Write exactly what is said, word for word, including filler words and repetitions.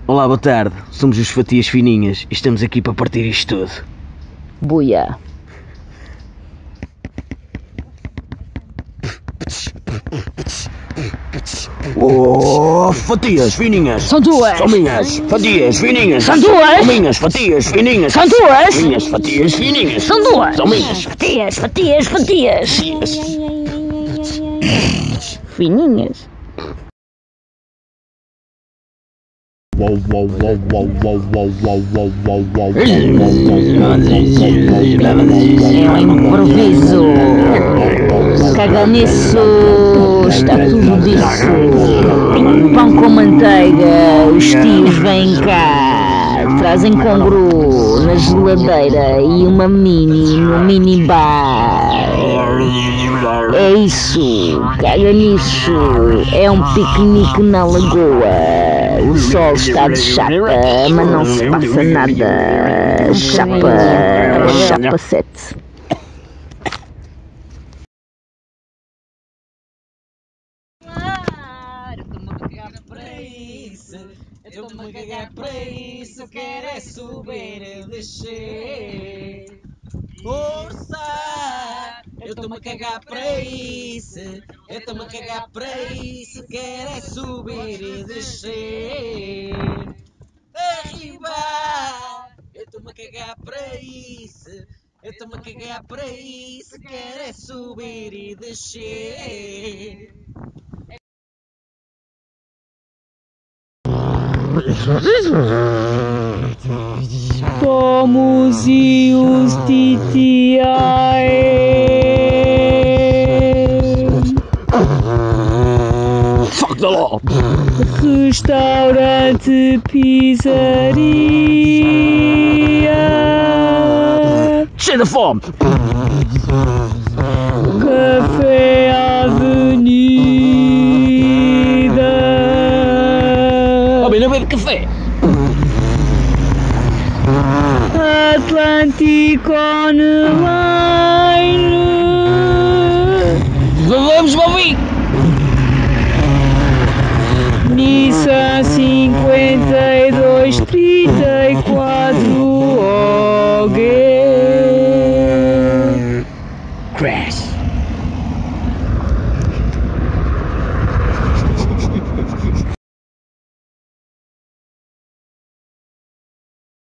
Olá, boa tarde. Somos os Fatias Fininhas e estamos aqui para partir isto tudo. Buia. Oh, fatias fininhas. São tuas. São minhas. Fatias fininhas. São tuas. São minhas fatias fininhas. São tuas. Minhas fatias fininhas. São tuas. São minhas. Fatias, fatias, fatias. Fininhas. É um improviso. Caga nisso. Está tudo disso. Pão com manteiga. Os tios vêm cá. Trazem congru na geladeira e uma mini no mini bar. É isso, caga nisso. É um piquenique na lagoa. O sol está de chapa, mas não se passa nada. Chapa, chapa sete. Eu estou-me a cagar para isso, quero é subir e descer. Força! Eu estou-me a cagar para isso, eu estou-me a cagar para isso, quero é subir e descer. Arriba! Eu estou-me a cagar para isso, eu estou-me a cagar para isso, quero é subir e descer. Somos e os titiae. Fuck the law. Restaurante pizzaria. Cheio de fome. Café Avenida. Homem, não bebe café. Atlântico